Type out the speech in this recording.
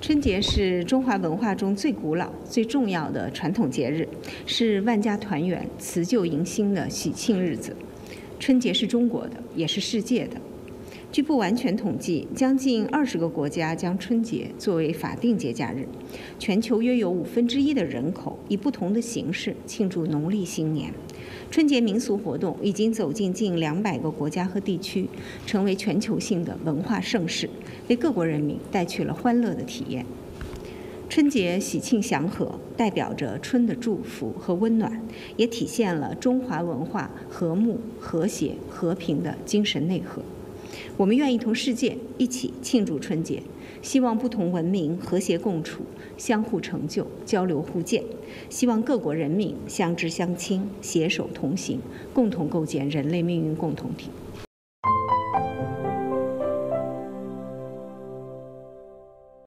春节是中华文化中最古老、最重要的传统节日，是万家团圆、辞旧迎新的喜庆日子。春节是中国的，也是世界的。据不完全统计，将近20个国家将春节作为法定节假日。全球约有1/5的人口以不同的形式庆祝农历新年。春节民俗活动已经走进近200个国家和地区，成为全球性的文化盛事，为各国人民带去了欢乐的体验。春节喜庆祥和，代表着春的祝福和温暖，也体现了中华文化和睦、和谐、和平的精神内核。我们愿意同世界一起庆祝春节，希望不同文明和谐共处，相互成就，交流互鉴。希望各国人民相知相亲，携手同行，共同构建人类命运共同体。